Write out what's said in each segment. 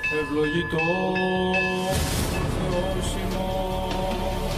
ευλογητός ο Θεός ημών.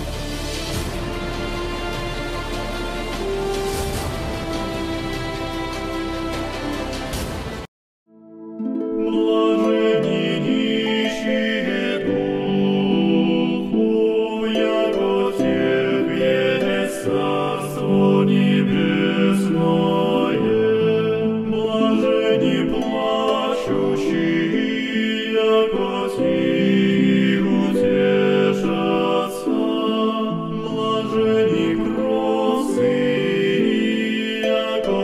Блажени нищие духу, яко тех есть Царство Небесное. Блажени плачущие, яко их утешатся. Блажени кроткие, яко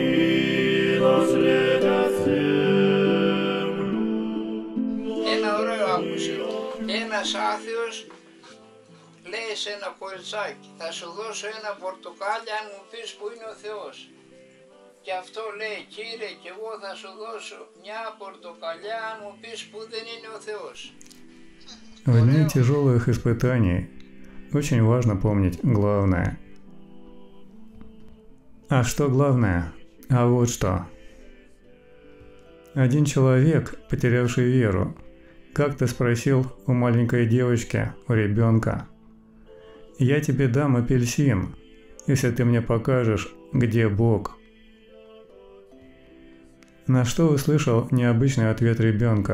наследят землю. Ένα ωραίο άκουσε. Ένας άθεος λέει σε ένα κοριτσάκι, θα σου δώσω ένα πορτοκάλι αν μου πεις που είναι ο Θεός. Και αυτό λέει, Κύριε, και εγώ θα σου δώσω μια πορτοκαλιά αν μου πεις που δεν είναι ο Θεός. В дни тяжелых испытаний очень важно помнить главное. А что главное? А вот что. Один человек, потерявший веру, как-то спросил у маленькой девочки, у ребенка: «Я тебе дам апельсин, если ты мне покажешь, где Бог». На что услышал необычный ответ ребенка: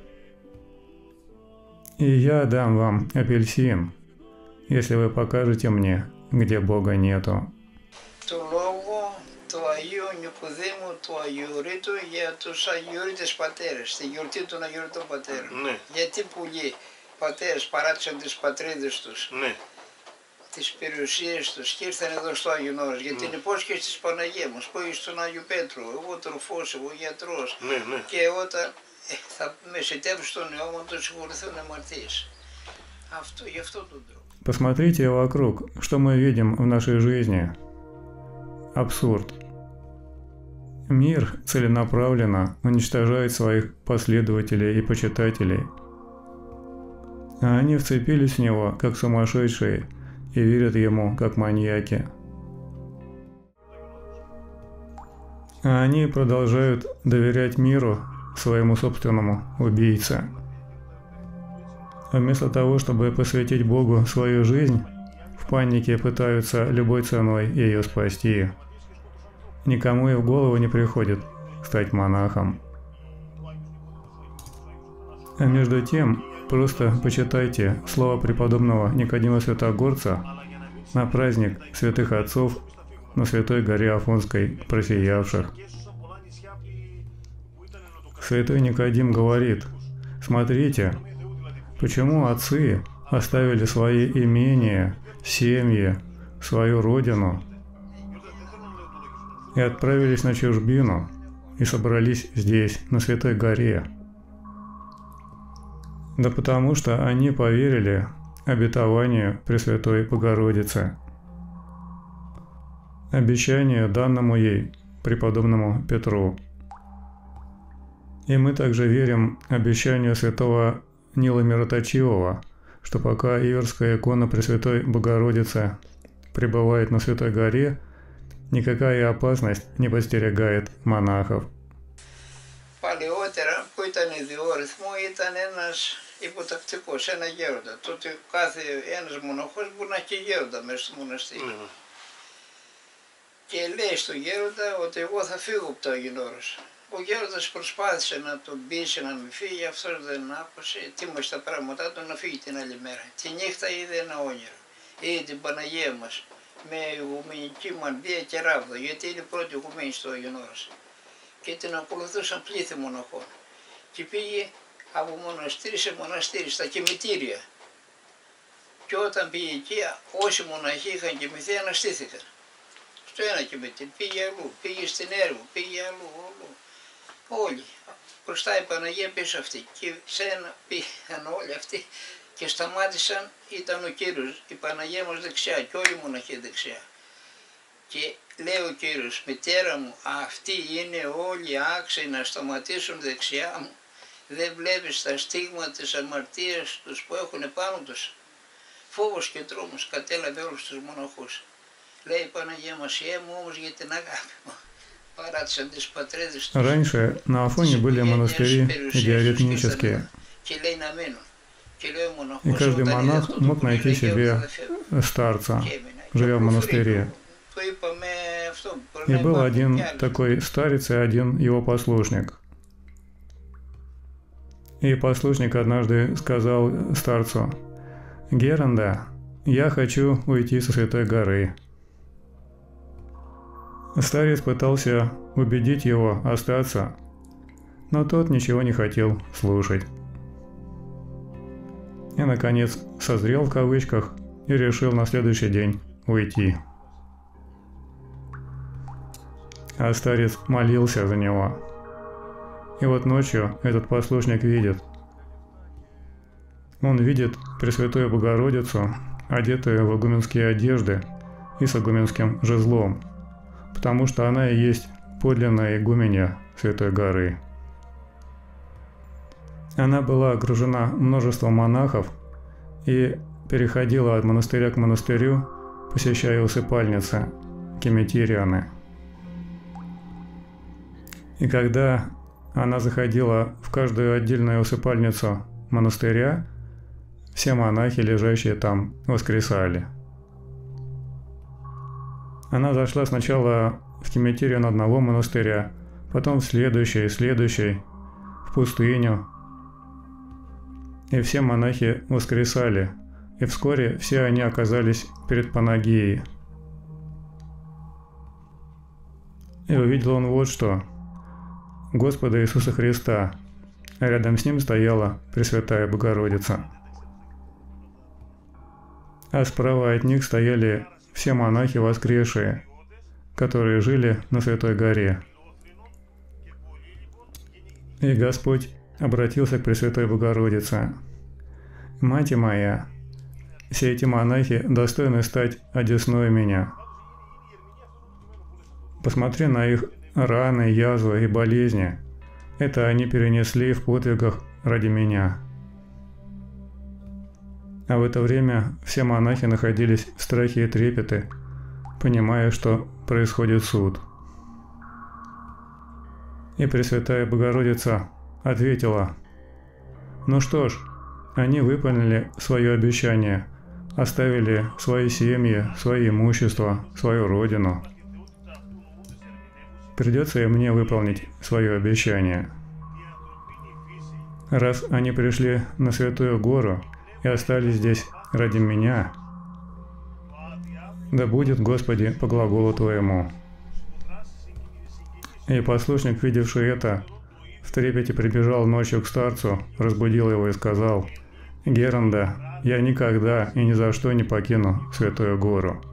«И я дам вам апельсин, если вы покажете мне, где Бога нету». Του λόγου του Αγίου Νικοδήμου του Αγιορείτου για τους Αγιορείτες πατέρες, στη γιορτή των Αγιορείτων πατέρων. Ναι. Γιατί πολλοί πατέρες παράτησαν τις πατρίδες τους, Ναι. τις περιουσίες τους και ήρθαν εδώ στο Άγιον Όρος, για την υπόσχεση της Παναγίας μας, που είχε στον Άγιο Πέτρο, εγώ τροφός, εγώ γιατρός, Ναι, ναι. και όταν θα μεσητεύσουν στον αιώμα του συγχωρηθούν αμαρτίες. Αυτό, γι' αυτό τον τρόπο. Посмотрите вокруг, что мы видим в нашей жизни. Абсурд. Мир целенаправленно уничтожает своих последователей и почитателей. А они вцепились в него, как сумасшедшие, и верят ему, как маньяки. А они продолжают доверять миру, своему собственному убийце. Вместо того, чтобы посвятить Богу свою жизнь, в панике пытаются любой ценой ее спасти. Никому и в голову не приходит стать монахом. А между тем, просто почитайте слова преподобного Никодима Святогорца на праздник святых отцов на Святой горе Афонской просиявших. Святой Никодим говорит: «Смотрите, почему отцы оставили свои имения, семьи, свою родину и отправились на чужбину и собрались здесь, на Святой горе? Да потому что они поверили обетованию Пресвятой Богородицы, обещанию, данному ей преподобному Петру. И мы также верим обещанию святого Нила Мироточивого, что пока Иверская икона Пресвятой Богородицы пребывает на Святой горе, никакая опасность не подстерегает монахов». Παλαιότερα που ήταν ιδιόρυθμο ήταν ένας υποτακτικός, ένα γέροντα. Τότε κάθε ένας μοναχός μπορεί να έχει γέροντα μέσα στο μοναστήρι. Ναι. Και λέει στον γέροντα ότι εγώ θα φύγω από το Άγιον Όρος. Ο γέροντας προσπάθησε να τον πείσει να μην φύγει, αυτός δεν άκουσε, τίμωσε τα πράγματά του να φύγει την άλλη μέρα. Τη νύχτα είδε ένα όνειρο. Είδε την Παναγία μας με ηγουμενική μανδύα και ράβδο, γιατί είναι η πρώτη ηγουμένη στο Άγιον Όρος. Και την ακολουθούσαν πλήθη μοναχών. Και πήγε από μοναστήρι σε μοναστήρι, στα κημητήρια. Και όταν πήγε εκεί, όσοι μοναχοί είχαν κοιμηθεί, αναστήθηκαν. Στο ένα κημητήρι, πήγε αλλού, πήγε στην Έργο, πήγε αλλού, όλου. Όλοι. Μπροστά η Παναγία, πίσω αυτή. Και σε ένα πήγαν όλοι αυτοί και σταμάτησαν, ήταν ο Κύριος, η Παναγία μας δεξιά και όλοι οι μοναχοί δεξιά. Και λέει ο Κύριος, μητέρα μου, αυτοί είναι όλοι άξιοι να σταματήσουν δεξιά μου. Δεν βλέπεις τα στίγματα της αμαρτίας τους που έχουν πάνω τους. Φόβος και τρόμος κατέλαβε όλους τους μοναχούς. Λέει η Παναγία μας, μου όμως για την αγάπη μου. Раньше на Афоне были монастыри георитмические, и каждый монах мог найти себе старца, живя в монастыре. И был один такой старец и один его послушник. И послушник однажды сказал старцу: «Геранда, я хочу уйти со Святой горы». Старец пытался убедить его остаться, но тот ничего не хотел слушать. И, наконец, «созрел» в кавычках и решил на следующий день уйти. А старец молился за него. И вот ночью этот послушник видит. Он видит Пресвятую Богородицу, одетую в игуменские одежды и с игуменским жезлом, потому что она и есть подлинная игуменья Святой горы. Она была окружена множеством монахов и переходила от монастыря к монастырю, посещая усыпальницы Кемитирианы. И когда она заходила в каждую отдельную усыпальницу монастыря, все монахи, лежащие там, воскресали. Она зашла сначала в Кемитириан одного монастыря, потом в следующий, в пустыню. И все монахи воскресали, и вскоре все они оказались перед Панагией. И увидел он вот что: Господа Иисуса Христа, а рядом с ним стояла Пресвятая Богородица. А справа от них стояли все монахи воскресшие, которые жили на Святой горе. И Господь обратился к Пресвятой Богородице: «Мать моя, все эти монахи достойны стать одесной меня. Посмотри на их раны, язвы и болезни. Это они перенесли в подвигах ради меня». А в это время все монахи находились в страхе и трепете, понимая, что происходит суд. И Пресвятая Богородица ответила: «Ну что ж, они выполнили свое обещание, оставили свои семьи, свое имущество, свою родину. Придется и мне выполнить свое обещание. Раз они пришли на Святую гору и остались здесь ради меня, да будет, Господи, по глаголу Твоему». И послушник, видевший это, в трепете прибежал ночью к старцу, разбудил его и сказал: «Геранда, я никогда и ни за что не покину Святую гору».